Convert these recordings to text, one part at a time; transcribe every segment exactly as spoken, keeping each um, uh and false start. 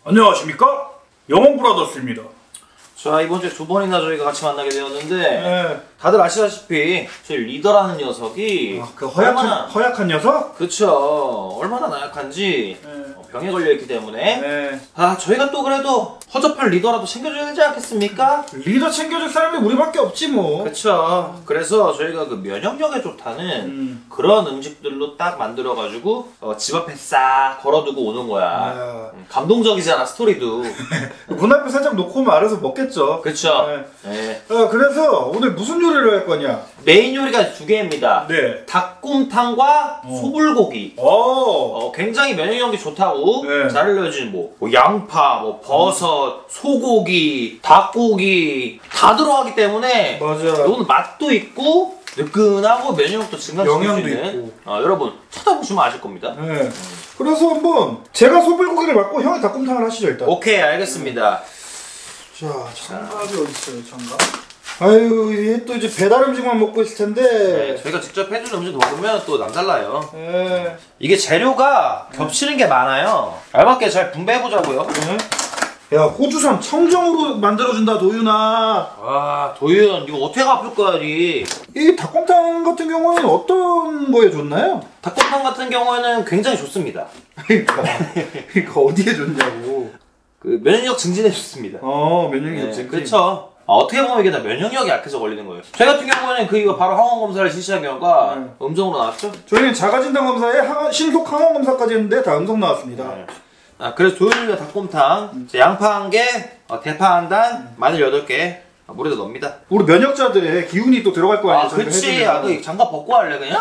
안녕하십니까? 영웅브라더스입니다. 자, 이번 주에 두 번이나 저희가 같이 만나게 되었는데 네. 다들 아시다시피 저희 리더라는 녀석이 아, 그 허약한, 얼마나, 허약한 녀석? 그쵸, 얼마나 나약한지 네. 어, 병에 걸려있기 때문에 네. 아, 저희가 또 그래도 허접한 리더라도 챙겨줘야 되지 않겠습니까? 리더 챙겨줄 사람이 우리밖에 없지 뭐. 그쵸. 그래서 저희가 그 면역력에 좋다는 음. 그런 음식들로 딱 만들어가지고 어, 집 앞에 싹 걸어두고 오는 거야. 아. 음, 감동적이잖아, 스토리도. 문 앞에 살짝 놓고 오면 알아서 먹겠죠. 그쵸. 네. 네. 어, 그래서 오늘 무슨 요리를 할 거냐? 메인 요리가 두 개입니다. 네. 닭곰탕과 어. 소불고기. 오. 어, 굉장히 면역력이 좋다고 네. 잘 알려진 뭐, 뭐 양파, 뭐 버섯, 소고기, 닭고기 다 들어가기 때문에 맞아. 이거는 맛도 있고 느끈하고 면역력도 증가시킬 수 영양도 있는. 있고. 어, 여러분 찾아보시면 아실 겁니다. 네. 그래서 한번 제가 소불고기를 맡고 형이 닭곰탕을 하시죠 일단. 오케이, 알겠습니다. 자, 장갑이 어디 있어요, 장갑? 아유, 얘 또 이제 배달 음식만 먹고 있을 텐데. 네, 저희가 직접 해준 음식 먹으면 또 남달라요. 네. 이게 재료가 겹치는 게 많아요. 알맞게 잘 분배해보자고요. 네. 야, 호주산 청정으로 만들어준다, 도윤아. 아, 도윤, 이거 어떻게 갚을 거야, 니? 이 닭곰탕 같은 경우는 어떤 거에 좋나요? 닭곰탕 같은 경우에는 굉장히 좋습니다. 그러니까, 그러니까 어디에 좋냐고. 그 면역력 증진에 좋습니다. 어, 면역력 네, 증진. 그렇죠. 아, 어떻게 보면 이게 다 면역력이 약해서 걸리는 거예요. 저희 같은 경우에는 그 이거 바로 항원 검사를 실시한 결과 네. 음성으로 나왔죠. 저희는 자가진단 검사에 항원, 신속 항원 검사까지 했는데 다 음성 나왔습니다. 네. 아, 그래서 도윤이가 닭곰탕, 음. 양파 한 개, 어, 대파 한 단, 음. 마늘 여덟 개, 아, 물에다 넣습니다. 우리 면역자들의 기운이 또 들어갈 거 아니에요? 아, 그치. 아, 그 장갑 벗고 할래, 그냥?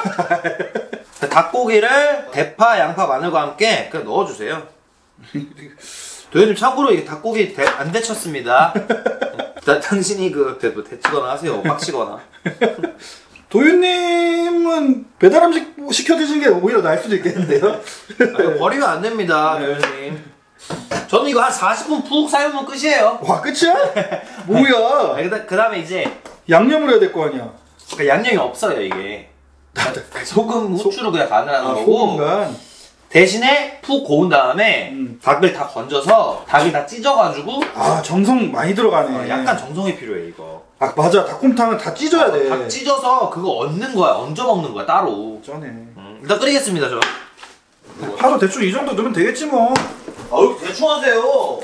닭고기를 대파, 양파, 마늘과 함께 그냥 넣어주세요. 도현님 참고로 이게 닭고기 대, 안 데쳤습니다. 다, 당신이 그 대, 뭐 데치거나 하세요. 빡치거나. 도윤님은 배달 음식 시켜 드시는 게 오히려 나을 수도 있겠는데요? 아, 이거 버리면 안 됩니다, 도현님. 저는 이거 한 사십 분 푹 삶으면 끝이에요. 와, 끝이야? 뭐야? 아, 그 다음에 이제 양념을 해야 될 거 아니야? 그러니까 양념이 없어요, 이게. 소금, 후추로 그냥 간을 하는 아, 거고. 소금간. 대신에 푹 고운 다음에 음. 닭을 다 건져서 닭이 다 찢어가지고 아, 정성 많이 들어가네. 어, 약간 정성이 필요해, 이거. 아, 맞아. 닭곰탕은 다 찢어야 돼. 닭 찢어서 그거 얹는 거야. 얹어 먹는 거야, 따로. 쩌네. 음, 일단 끓이겠습니다, 저. 파도 대충 이 정도 넣으면 되겠지 뭐. 어우, 대충 하세요.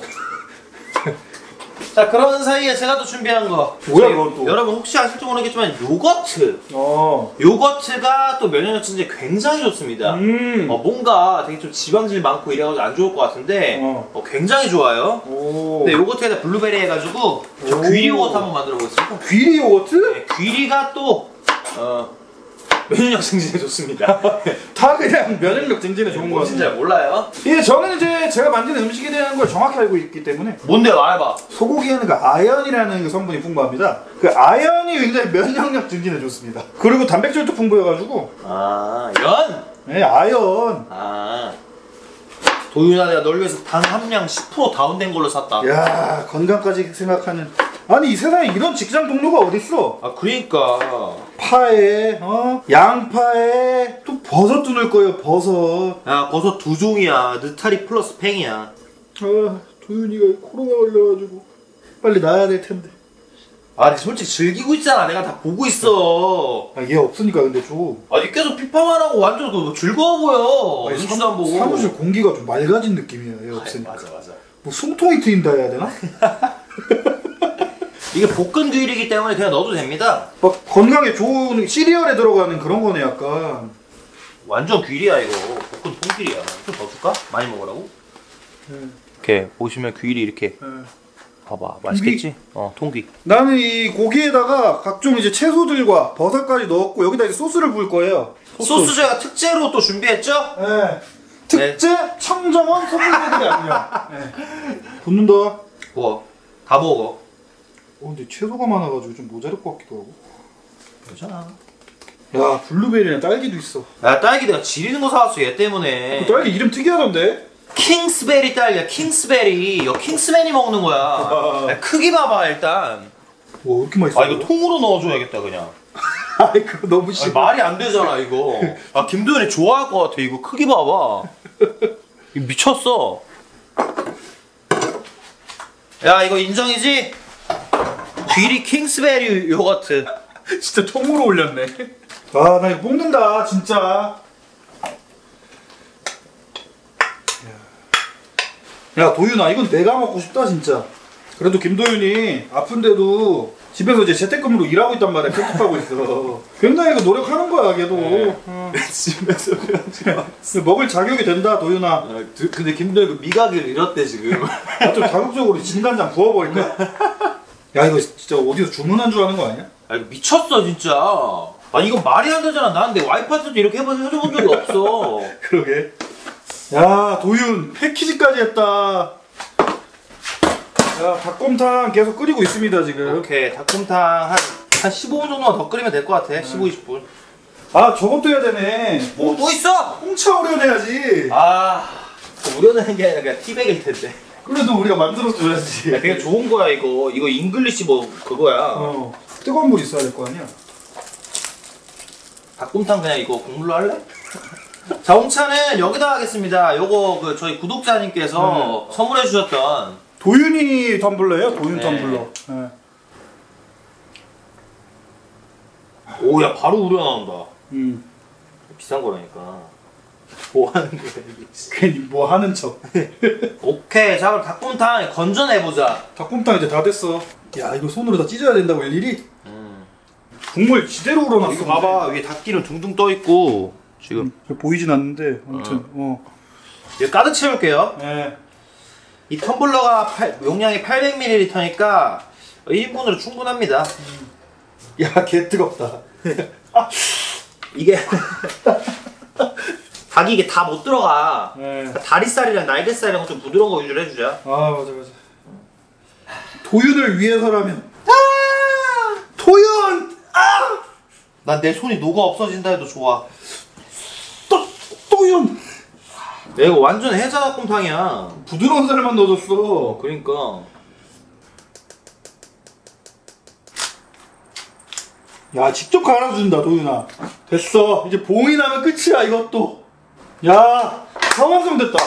자, 그런 사이에 제가 또 준비한 거. 뭐야, 그건 또? 여러분 혹시 아실지 모르겠지만 요거트. 어. 요거트가 또 면역력 증진에 굉장히 좋습니다. 음. 어, 뭔가 되게 좀 지방질 많고 이래가지고 안 좋을 것 같은데 어. 어, 굉장히 좋아요. 오. 근데 요거트에다 블루베리 해가지고 저 오. 귀리 요거트 한번 만들어 보겠습니다. 귀리 요거트? 네, 귀리가 또 어, 면역력 증진에 좋습니다. 다 그냥 면역력 증진에 좋은 거 뭔지 잘 같은데. 몰라요. 예, 저는 이제 제가 만든 음식에 대한 걸 정확히 알고 있기 때문에 뭔데요, 말해봐. 소고기에는 그 아연이라는 그 성분이 풍부합니다. 그 아연이 굉장히 면역력 증진에 좋습니다. 그리고 단백질도 풍부해가지고 아, 연. 네, 아연. 아, 도윤아, 내가 널 위해서 당 함량 십 퍼센트 다운된 걸로 샀다. 야, 건강까지 생각하는. 아니, 이 세상에 이런 직장 동료가 어딨어? 아, 그러니까. 파에, 어, 양파에 또 버섯도 넣을 거예요. 버섯. 야, 버섯 두 종이야. 느타리 플러스 팽이야. 아, 도윤이가 코로나 걸려가지고 빨리 나야 될 텐데. 아, 근데 솔직히 즐기고 있잖아. 내가 다 보고 있어. 아, 얘 없으니까 근데 좀. 아, 니 계속 피파만 하고 완전 그 즐거워 보여. 아니, 눈치도 안 보고. 사무실 공기가 좀 맑아진 느낌이야. 얘 없으니까. 맞아, 맞아. 뭐 숨통이 트인다 해야 되나? 이게 볶은 귀리이기 때문에 그냥 넣어도 됩니다. 막 건강에 좋은 시리얼에 들어가는 그런 거네 약간. 완전 귀리야 이거. 볶은 통귀리야. 좀 더 줄까? 많이 먹으라고? 네. 이렇게 보시면 귀리 이렇게. 네. 봐봐, 맛있겠지? 어, 통귀. 나는 이 고기에다가 각종 이제 채소들과 버섯까지 넣었고 여기다 이제 소스를 부을 거예요. 소스 제가 특제로 또 준비했죠? 네. 특제 청정원 소불고기 양념. 네. 붓는다. 부어. 다 먹어. 어, 근데 채소가 많아가지고 좀 모자랄 것 같기도 하고. 괜찮아. 야, 블루베리랑 딸기도 있어. 야, 딸기 내가 지리는 거 사왔어, 얘 때문에. 그 딸기 이름 특이하던데? 킹스베리 딸기야, 킹스베리. 이거 킹스맨이 먹는 거야. 야, 크기 봐봐, 일단. 와, 왜 이렇게 맛있어? 아, 이거 통으로 넣어줘야겠다, 그냥. 아이, 그거 너무 심해. 아니, 말이 안 되잖아, 이거. 아, 김도현이 좋아할 것 같아. 이거 크기 봐봐. 이거 미쳤어. 야 이거 인정이지? 귀리 킹스베리 요거트. 진짜 통으로 올렸네. 아, 나 이거 볶는다, 진짜. 야, 도윤아, 이건 내가 먹고 싶다, 진짜. 그래도 김도윤이 아픈데도 집에서 이제 재택근무로 일하고 있단 말이야. 편집하고 있어. 굉장히 그 노력하는 거야, 걔도. 네. 어. 집에서 그러지 마. 먹을 자격이 된다, 도윤아. 아, 드- 근데 김도현 그 미각을 잃었대 지금. 아, 좀 자극적으로 진간장 부어버릴까? 야, 이거 진짜 어디서 주문한 줄 아는 거 아니야? 아 이거 미쳤어 진짜. 아 이건 말이 안 되잖아. 난 내 와이프한테도 이렇게 해본 해줘본 적이 없어. 그러게. 야, 도윤 패키지까지 했다. 야, 닭곰탕 계속 끓이고 있습니다, 지금. 오케이 닭곰탕 한, 한 십오 분 정도만 더 끓이면 될 것 같아. 십오, 이십 분. 아, 저것도 해야 되네. 뭐 또 있어? 홍차 우려내야지. 아 우려내는 게 아니라 그냥 티백일 텐데. 그래도 우리가 만들어줘야지. 야, 되게 좋은 거야 이거. 이거 잉글리시 뭐 그거야. 어, 뜨거운 물 있어야 될 거 아니야? 닭곰탕 그냥 이거 국물로 할래? 자 홍차는 여기다 하겠습니다. 요거 그 저희 구독자님께서 선물해 주셨던 도윤이 텀블러예요, 도윤 네. 텀블러. 네. 오야 바로 우려 나온다. 음. 비싼 거라니까. 뭐 하는 거야 이게. 괜히 뭐 하는 척. 오케이 자 그럼 닭곰탕 건져내보자. 닭곰탕 이제 다 됐어. 야, 이거 손으로 다 찢어야 된다고 일일이? 음. 국물 지대로 우러났어. 이거 봐봐 위에 닭기름 둥둥 떠있고 지금 음, 보이진 않는데 아무튼 어. 이거 가득 채울게요. 네. 이 텀블러가 팔- 용량이 팔백 밀리리터니까 일 인분으로 충분합니다. 야, 개 뜨겁다. 이게 닭이 이게 다 못 들어가. 네. 다리살이랑 날개살이랑 좀 부드러운 거 위주로 해주자. 아, 맞아 맞아. 도윤을 위해서라면. 아! 도윤! 아! 난 내 손이 녹아 없어진다 해도 좋아. 또 도윤! 야, 이거 완전 해자 닭곰탕이야. 부드러운 살만 넣어줬어. 그러니까. 야, 직접 갈아준다, 도윤아. 됐어. 이제 봉이 나면 끝이야, 이것도. 야, 다 완성됐다.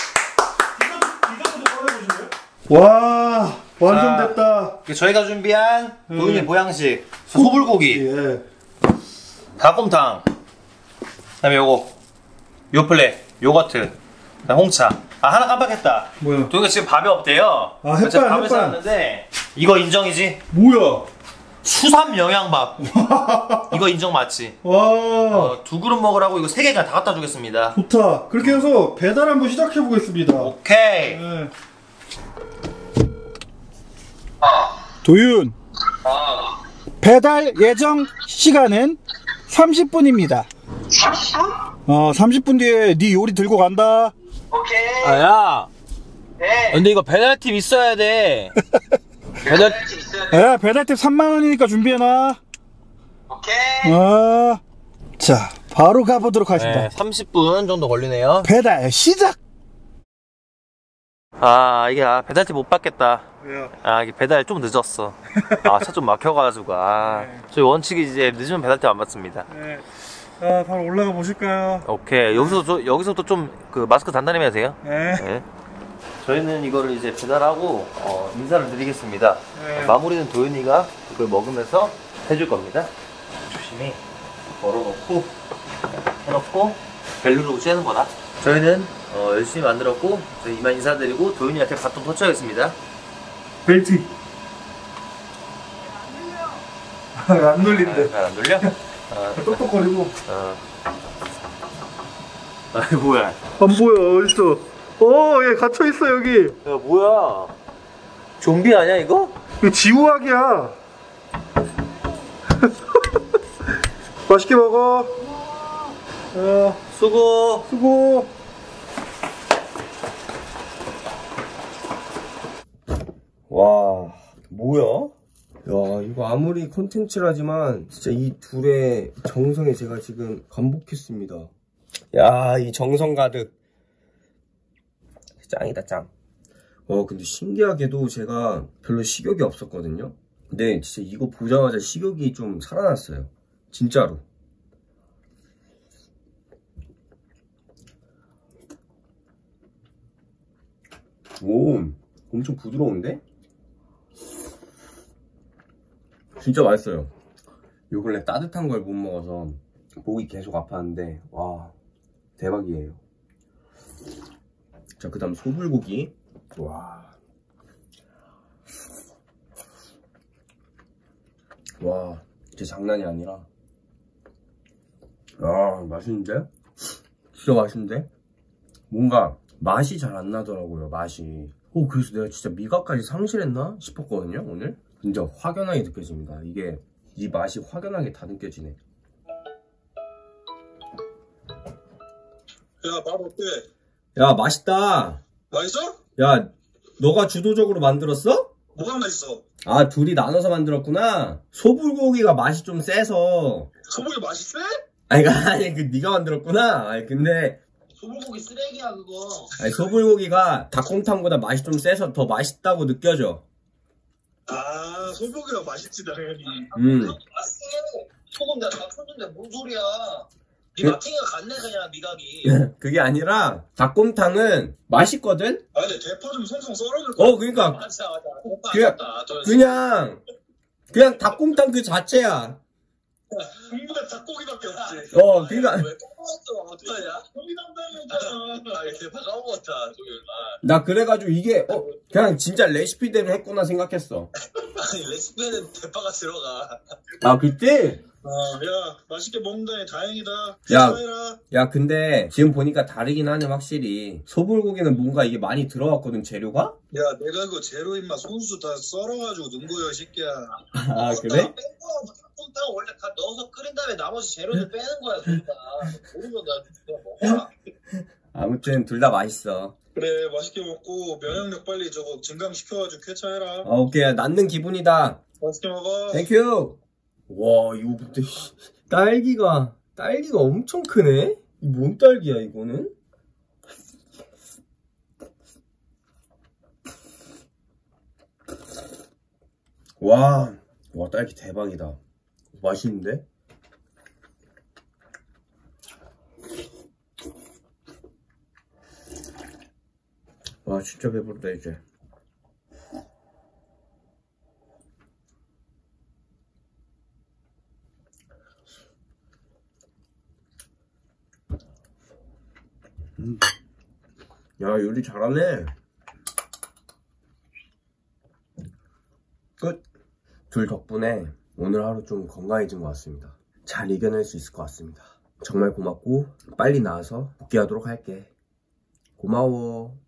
이것도 꺼내보실래요? 와, 완성됐다. 저희가 준비한 음. 도윤이 보양식 소불고기, 예. 닭곰탕, 그다음에 요거 요플레, 요거트, 그다음 홍차. 아 하나 깜빡했다. 뭐야? 도윤이가 지금 밥이 없대요. 아, 햇반, 제가 밥을 햇반. 샀는데 이거 인정이지? 뭐야? 수삼 영양밥. 이거 인정 맞지? 와, 어, 두 그릇 먹으라고 이거 세 개 그냥 다 갖다 주겠습니다. 좋다. 그렇게 해서 배달 한번 시작해 보겠습니다. 오케이. 네. 도윤, 배달 예정 시간은 삼십 분입니다. 삼십 분? 어, 삼십 분 뒤에 네 요리 들고 간다. 오케이. 아야. 네. 근데 이거 배달팁 있어야 돼. 배달. 할수 있어요. 야, 배달팁 삼만 원이니까 준비해놔. 오케이. 어. 자, 바로 가보도록 하겠습니다. 네, 삼십 분 정도 걸리네요. 배달 시작! 아 이게 아, 배달팁 못 받겠다. 왜요? 아 이게 배달 좀 늦었어. 아 차 좀 막혀가지고 아 저희 원칙이 이제 늦으면 배달팁 안 받습니다. 네. 아, 바로 올라가 보실까요? 오케이 여기서 저, 여기서부터 좀 그 마스크 단단히 해야 돼요. 네. 네. 저희는 이거를 이제 배달하고 어, 인사를 드리겠습니다. 네. 어, 마무리는 도윤이가 그걸 먹으면서 해줄 겁니다. 조심히 걸어놓고 해놓고 벨 누르고 째는 거다. 저희는 어, 열심히 만들었고 저희 이만 인사드리고 도윤이한테 바톤 터쳐야겠습니다. 벨트. 안 눌린대. 잘 안 돌려? 어, 똑똑거리고. 어. 아 뭐야? 안 보여, 어딨어? 어, 얘 갇혀있어, 여기. 야 뭐야? 좀비 아니야 이거? 이거 지우학이야. 맛있게 먹어. 어, 수고. 수고. 와, 뭐야? 야, 이거 아무리 콘텐츠라지만 진짜 이 둘의 정성에 제가 지금 감복했습니다. 야, 이 정성 가득. 짱이다, 짱. 어, 근데 신기하게도 제가 별로 식욕이 없었거든요. 근데 진짜 이거 보자마자 식욕이 좀 살아났어요. 진짜로. 오, 엄청 부드러운데? 진짜 맛있어요. 요 근래 따뜻한 걸 못 먹어서 목이 계속 아팠는데 와 대박이에요. 자, 그 다음 소불고기. 와. 와, 진짜 장난이 아니라. 아, 맛있는데? 진짜 맛있는데? 뭔가 맛이 잘 안 나더라고요, 맛이. 오, 그래서 내가 진짜 미각까지 상실했나 싶었거든요, 오늘? 진짜 확연하게 느껴집니다. 이게, 이 맛이 확연하게 다 느껴지네. 야, 밥 어때? 야, 맛있다. 맛있어? 야, 너가 주도적으로 만들었어? 뭐가 맛있어? 아, 둘이 나눠서 만들었구나. 소불고기가 맛이 좀 세서. 소고기 맛이 세? 아니, 그, 아니, 그, 네가 만들었구나. 아니, 근데. 소불고기 쓰레기야 그거. 아니, 소불고기가 닭곰탕보다 맛이 좀 세서 더 맛있다고 느껴져. 아, 소고기가 맛있지, 당연히. 음. 맛있게 소금 내가 다 쳤는데 뭔 소리야. 니 그- 마팅이가 갔네 그냥 미각이. 그게 아니라, 닭곰탕은 맛있거든? 아, 근데 대파 좀 송송 썰어줄 거. 어, 그니까, 맞아 맞아. 오빠 그냥- 아깝다. 저 그냥, 그냥 닭곰탕 그 자체야. 국물에 닭고기밖에 없지. 어, 그니까, 왜 까먹었어? 어떡하냐? 고기 담당이었잖아. 아 이거 대파 까먹었다. 저기 아. 나 그래가지고 이게, 어, 그냥 진짜 레시피대로 했구나 생각했어. 아니 레시피에는 대파가 들어가. 아, 그치? 아, 야, 맛있게 먹는다니 다행이다. 야. 축하해라. 야, 근데 지금 보니까 다르긴 하네, 확실히. 소불고기는 뭔가 이게 많이 들어갔거든, 재료가? 야, 내가 그 재료 임마 손수 다 썰어가지고 넣은 거야, 이 새끼야. 아, 그래? 닭곰탕 원래 다 넣어서 끓인 다음에 나머지 재료들 빼는 거야 그러니까. 모르면 나 그냥 먹어라. 아무튼 둘 다 맛있어. 그래, 맛있게 먹고 면역력 빨리 저거 증강시켜가지고 쾌차해라. 아, 오케이. 낫는 기분이다. 맛있게 먹어. 땡큐. 와, 이거 근데 딸기가 딸기가 엄청 크네. 이 뭔 딸기야 이거는? 와, 와 딸기 대박이다. 맛있는데? 와, 진짜 배부르다 이제. 음. 야, 요리 잘하네. 끝. 둘 덕분에 오늘 하루 좀 건강해진 것 같습니다. 잘 이겨낼 수 있을 것 같습니다. 정말 고맙고 빨리 나와서 복귀하도록 할게. 고마워.